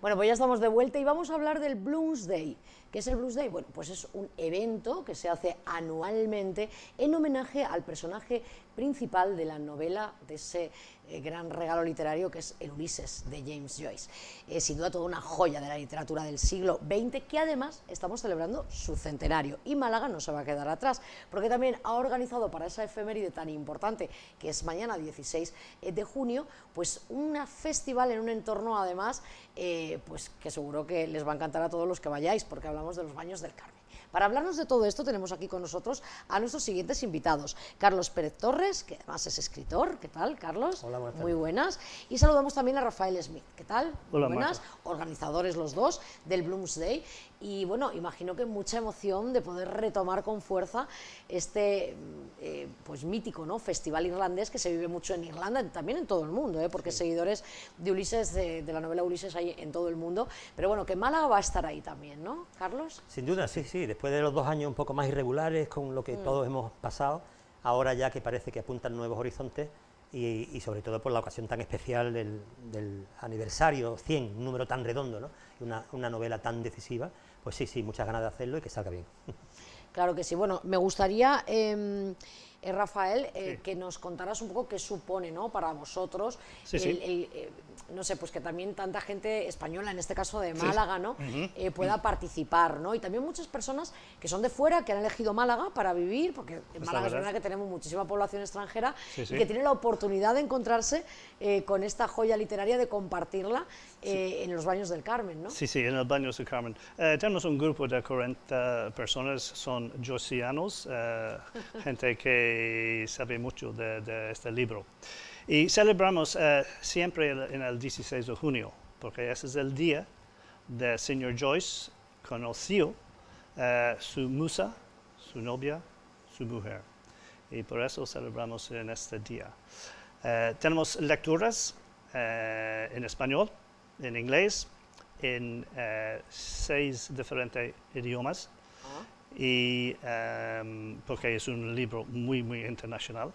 Bueno, pues ya estamos de vuelta y vamos a hablar del Bloomsday. ¿Qué es el Bloomsday? Bueno, pues es un evento que se hace anualmente en homenaje al personaje principal de la novela, de ese gran regalo literario que es el Ulises de James Joyce. Sin duda toda una joya de la literatura del siglo XX, que además estamos celebrando su centenario, y Málaga no se va a quedar atrás, porque también ha organizado para esa efeméride tan importante que es mañana 16 de junio, pues un festival en un entorno además pues que seguro que les va a encantar a todos los que vayáis, porque hablamos de los Baños del Carmen. Para hablarnos de todo esto tenemos aquí con nosotros a nuestros siguientes invitados. Carlos Pérez Torres, que además es escritor. ¿Qué tal, Carlos? Hola, buenas tardes. Muy buenas. Y saludamos también a Rafael Smith. ¿Qué tal? Hola, buenas. Marta. Organizadores los dos del Bloomsday. Y bueno, imagino que mucha emoción de poder retomar con fuerza este pues mítico, ¿no?, festival irlandés que se vive mucho en Irlanda, también en todo el mundo, porque sí, seguidores de Ulises, de la novela Ulises hay en todo el mundo. Pero bueno, que Málaga va a estar ahí también, ¿no, Carlos? Sin duda, sí, sí. Después de los 2 años un poco más irregulares con lo que todos hemos pasado, ahora ya que parece que apuntan nuevos horizontes y sobre todo por la ocasión tan especial del aniversario 100, un número tan redondo, ¿no? Una novela tan decisiva, pues sí, sí, muchas ganas de hacerlo y que salga bien. Claro que sí. Bueno, me gustaría, Rafael, sí, que nos contaras un poco qué supone, ¿no?, para vosotros, sí, no sé, pues que también tanta gente española, en este caso de Málaga, ¿no?, pueda sí, participar, ¿no? Y también muchas personas que son de fuera, que han elegido Málaga para vivir, porque en Málaga es verdad que tenemos muchísima población extranjera, sí, y que tienen la oportunidad de encontrarse con esta joya literaria, de compartirla en los Baños del Carmen, ¿no? Sí, sí, en el Baños del Carmen. Tenemos un grupo de 40 personas, son joycianos, gente que sabe mucho de este libro. Y celebramos siempre en el 16 de junio, porque ese es el día del señor Joyce conoció su musa, su novia, su mujer. Y por eso celebramos en este día. Tenemos lecturas en español, en inglés, en 6 diferentes idiomas, y porque es un libro muy, muy internacional.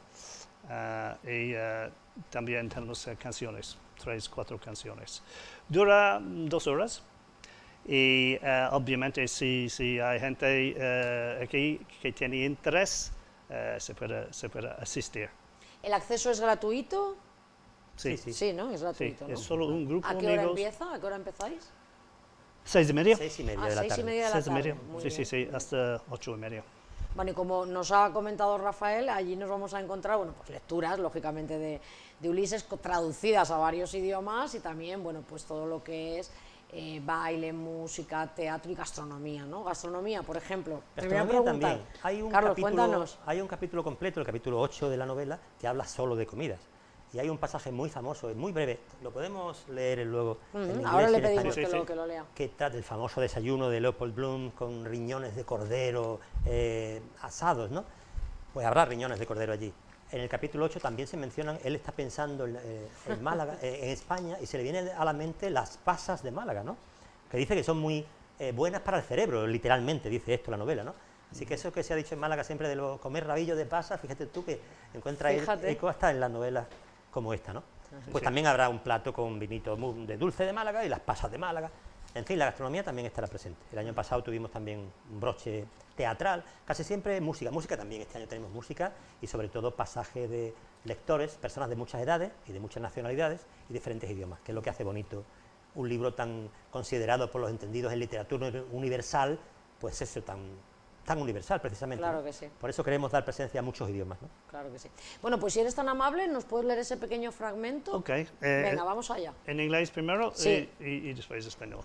Y también tenemos canciones, 3, 4 canciones. Dura 2 horas y obviamente si hay gente aquí que tiene interés, se puede asistir. ¿El acceso es gratuito? Sí, Sí, Sí, ¿no? Es sí, gratuito, ¿no? es solo un grupo ¿A de qué hora amigos. empieza? ¿A qué hora empezáis? 6:30. 6:30 A de la 6:30 tarde. de la 6:30. tarde. Muy Sí, sí, bien. sí, hasta 8:30. Bueno, y como nos ha comentado Rafael, allí nos vamos a encontrar, bueno, pues lecturas, lógicamente, de Ulises, traducidas a varios idiomas, y también, bueno, pues todo lo que es baile, música, teatro y gastronomía, ¿no? Gastronomía, por ejemplo. Te voy a Gastronomía preguntar. también. Carlos, cuéntanos. Hay un capítulo completo, el capítulo 8 de la novela, que habla solo de comidas. Y hay un pasaje muy famoso, es muy breve, lo podemos leer luego en inglés Ahora y le en pedimos español, que lo lea. que trata del famoso desayuno de Leopold Bloom con riñones de cordero asados, ¿no? Pues habrá riñones de cordero allí. En el capítulo 8 también se mencionan, él está pensando en Málaga, en España, y se le vienen a la mente las pasas de Málaga, ¿no? Que dice que son muy buenas para el cerebro, literalmente dice esto la novela, ¿no? Así que eso que se ha dicho en Málaga siempre de comer rabillos de pasas, fíjate tú que encuentras eco hasta en las novelas como esta, ¿no? Pues también habrá un plato con vinito de dulce de Málaga y las pasas de Málaga. En fin, la gastronomía también estará presente. El año pasado tuvimos también un broche teatral, casi siempre música. Música también, este año tenemos música y sobre todo pasaje de lectores, personas de muchas edades y de muchas nacionalidades y diferentes idiomas, que es lo que hace bonito un libro tan considerado por los entendidos en literatura universal, pues eso, tan universal precisamente. Claro, ¿no? que sí. Por eso queremos dar presencia a muchos idiomas, ¿no? Claro que sí. Bueno, pues si eres tan amable, ¿nos puedes leer ese pequeño fragmento? Ok. Venga, vamos allá. En inglés primero Sí. y después español.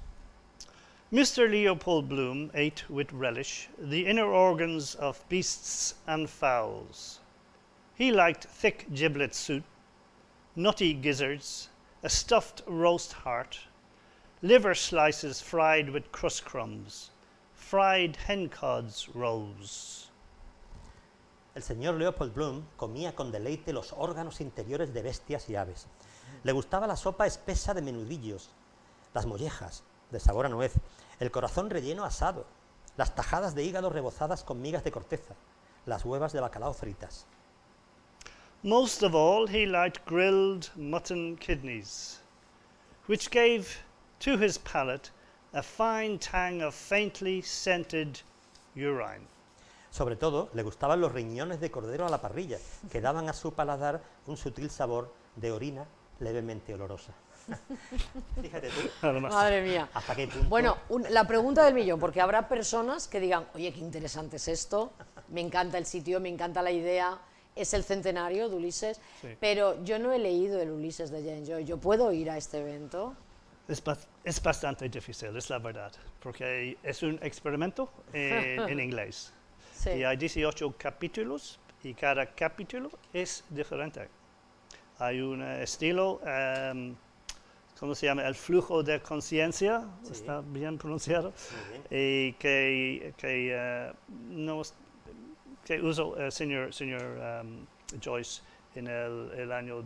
Mr. Leopold Bloom ate with relish the inner organs of beasts and fowls. He liked thick giblet soup, nutty gizzards, a stuffed roast heart, liver slices fried with crust crumbs, fried hen cods rolls. El señor Leopold Bloom comía con deleite los órganos interiores de bestias y aves. Le gustaba la sopa espesa de menudillos, las mollejas, de sabor a nuez, el corazón relleno asado, las tajadas de hígado rebozadas con migas de corteza, las huevas de bacalao fritas. Most of all, he liked grilled mutton kidneys, which gave to his palate a fine tang of faintly scented urine. Sobre todo, le gustaban los riñones de cordero a la parrilla, que daban a su paladar un sutil sabor de orina levemente olorosa. Fíjate tú, Además, Madre mía. hasta qué punto... Bueno, la pregunta del millón, porque habrá personas que digan, oye, qué interesante es esto, me encanta el sitio, me encanta la idea, es el centenario de Ulises, Sí. pero yo no he leído el Ulises de James Joyce, ¿yo puedo ir a este evento? es bastante difícil, es la verdad, porque es un experimento en inglés. Sí. Y hay 18 capítulos y cada capítulo es diferente. Hay un estilo, ¿cómo se llama? El flujo de conciencia, Sí. ¿está bien pronunciado? Muy bien. Y que usó el señor Joyce en el año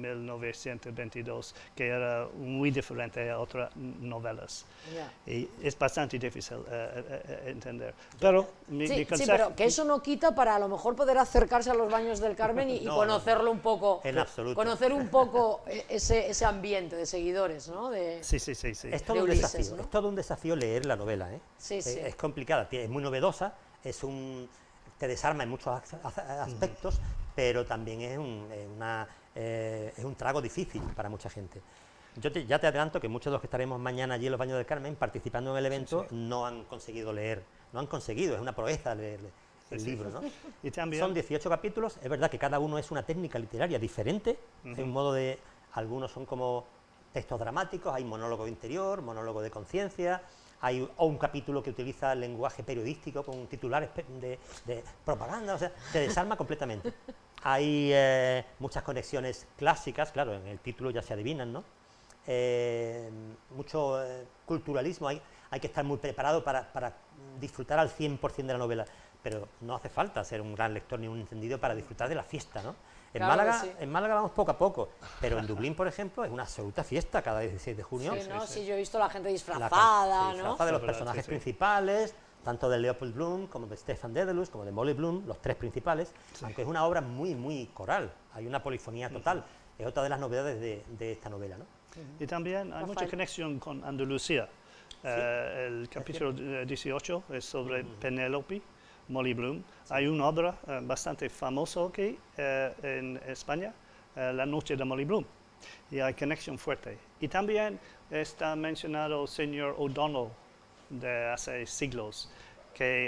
1922, que era muy diferente a otras novelas. Ya. Y es bastante difícil entender. Pero mi Sí, consejo... pero que eso no quita para a lo mejor poder acercarse a los baños del Carmen y No, conocerlo un poco. En absoluto. Conocer un poco ese ambiente de seguidores, ¿no? Sí. Es todo de un Ulises, desafío, ¿no? es todo un desafío leer la novela, ¿eh? Sí, sí. Es complicada, es muy novedosa, te desarma en muchos aspectos, pero también es un trago difícil para mucha gente. Ya te adelanto que muchos de los que estaremos mañana allí en los Baños del Carmen participando en el evento no han conseguido leer, es una proeza leer el libro, ¿no? Y también... Son 18 capítulos, es verdad que cada uno es una técnica literaria diferente, hay un modo de, algunos son como textos dramáticos, hay monólogo interior, monólogo de conciencia, hay un capítulo que utiliza el lenguaje periodístico con titulares de propaganda, o sea, te desarma completamente. Hay muchas conexiones clásicas, claro, en el título ya se adivinan, ¿no? Mucho culturalismo, hay que estar muy preparado para disfrutar al 100% de la novela, pero no hace falta ser un gran lector ni un entendido para disfrutar de la fiesta, ¿no? Claro que sí. En Málaga vamos poco a poco, pero en Dublín, por ejemplo, es una absoluta fiesta cada 16 de junio. Sí, ¿no? Sí, yo he visto la gente Se disfrazada, ¿no? disfraza de los Sí, personajes sí. principales, tanto de Leopold Bloom como de Stefan Dedalus, como de Molly Bloom, los tres principales, aunque es una obra muy, muy coral, hay una polifonía total, es otra de las novedades de esta novela, ¿no? Y también hay mucha Rafael. conexión con Andalucía. El capítulo 18 es sobre Penélope, Molly Bloom. Hay una obra bastante famosa aquí en España, La noche de Molly Bloom. Y hay conexión fuerte. Y también está mencionado el señor O'Donnell de hace siglos, que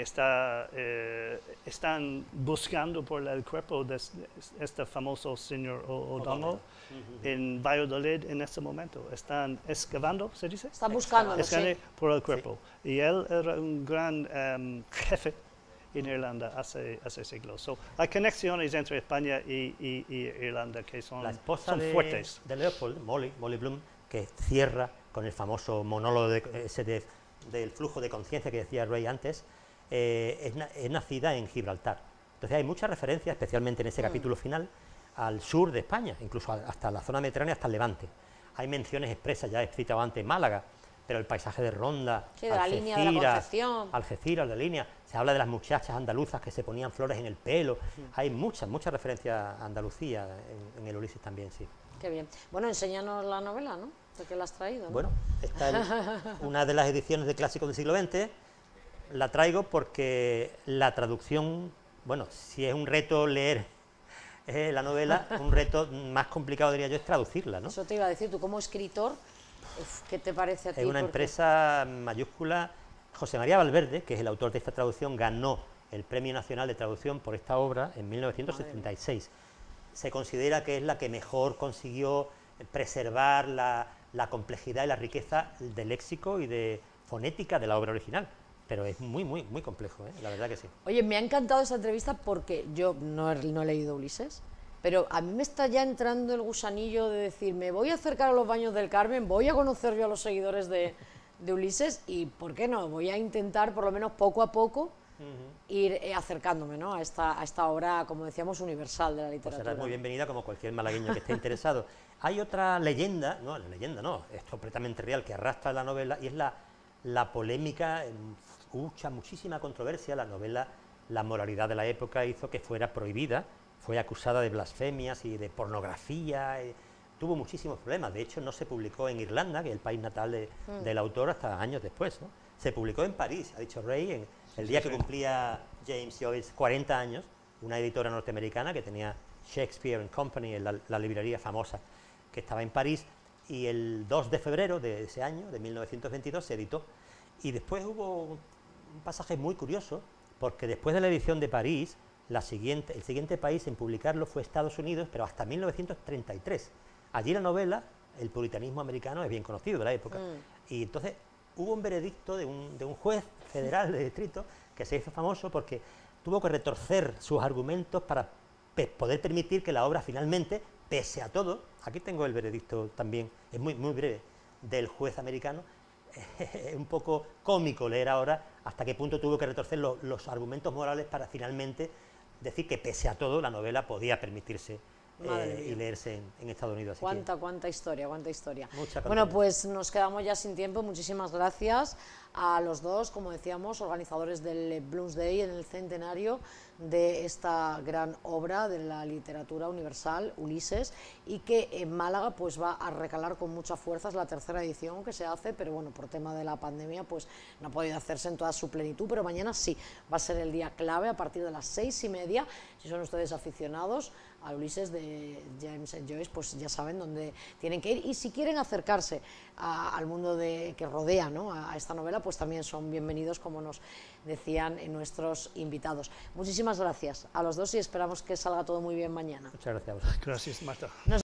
están buscando por el cuerpo de este famoso señor O'Donnell en Valladolid en este momento. Están excavando, ¿se dice? Están buscándolo, Excavando sí. por el cuerpo. Y él era un gran jefe en Irlanda hace siglos. So, hay conexiones entre España y Irlanda que son, La esposa son de fuertes. Leopold, Molly Bloom, que cierra con el famoso monólogo del flujo de conciencia que decía Ray antes, es nacida en Gibraltar. Entonces hay muchas referencias, especialmente en ese capítulo final, al sur de España, incluso hasta la zona mediterránea, hasta el Levante. Hay menciones expresas, ya he citado antes Málaga, pero el paisaje de Ronda, Sí, de la línea de la Concepción. Algeciras, la línea, se habla de las muchachas andaluzas que se ponían flores en el pelo, hay muchas referencias a Andalucía en el Ulises también, sí. Qué bien. Bueno, enséñanos la novela, ¿no? ¿De qué la has traído? ¿no? Bueno, esta es una de las ediciones de clásicos del siglo XX, la traigo porque la traducción, bueno, si es un reto leer la novela, un reto más complicado diría yo es traducirla, ¿no? Eso te iba a decir, tú como escritor, ¿qué te parece a ti? Es una Porque- empresa mayúscula. José María Valverde, que es el autor de esta traducción, ganó el Premio Nacional de Traducción por esta obra en 1976. Se considera que es la que mejor consiguió preservar la complejidad y la riqueza del léxico y de fonética de la obra original. Pero es muy complejo, ¿eh? La verdad que sí. Oye, me ha encantado esta entrevista porque yo no he leído Ulises, pero a mí me está ya entrando el gusanillo de decir, me voy a acercar a los Baños del Carmen, voy a conocer yo a los seguidores de Ulises y, ¿por qué no? Voy a intentar, por lo menos poco a poco, ir acercándome, ¿no? a esta obra, como decíamos, universal de la Pues literatura. serás muy bienvenida como cualquier malagueño que esté interesado. Hay otra leyenda, es completamente real, que arrastra la novela y es la polémica, muchísima controversia. La novela, la moralidad de la época hizo que fuera prohibida, fue acusada de blasfemias y de pornografía, tuvo muchísimos problemas. De hecho, no se publicó en Irlanda, que es el país natal del autor, hasta años después, ¿no? Se publicó en París, ha dicho Ray, en el día que cumplía James Joyce 40 años, una editora norteamericana que tenía Shakespeare and Company, en la librería famosa que estaba en París, y el 2 de febrero de ese año, de 1922, se editó. Y después hubo un pasaje muy curioso, porque después de la edición de París, el siguiente país en publicarlo fue Estados Unidos, pero hasta 1933. Allí la novela, el puritanismo americano es bien conocido de la época, y entonces hubo un veredicto de un juez federal de distrito que se hizo famoso porque tuvo que retorcer sus argumentos para poder permitir que la obra finalmente, pese a todo, aquí tengo el veredicto también, es muy breve, del juez americano. Es un poco cómico leer ahora hasta qué punto tuvo que retorcer los argumentos morales para finalmente decir que pese a todo la novela podía permitirse y leerse en Estados Unidos. Así Cuánta historia, cuánta historia. Mucha bueno, pues nos quedamos ya sin tiempo. Muchísimas gracias a los dos, como decíamos, organizadores del Bloomsday en el centenario de esta gran obra de la literatura universal, Ulises, y que en Málaga pues va a recalar con mucha fuerza. Es la tercera edición que se hace, pero bueno, por tema de la pandemia pues no ha podido hacerse en toda su plenitud, pero mañana sí, va a ser el día clave a partir de las 6:30. Si son ustedes aficionados a Ulises de James Joyce, pues ya saben dónde tienen que ir, y si quieren acercarse al mundo que rodea, ¿no?, a esta novela, pues también son bienvenidos, como nos decían nuestros invitados. Muchísimas gracias a los dos y esperamos que salga todo muy bien mañana. Muchas gracias a vosotros. Gracias, Marta.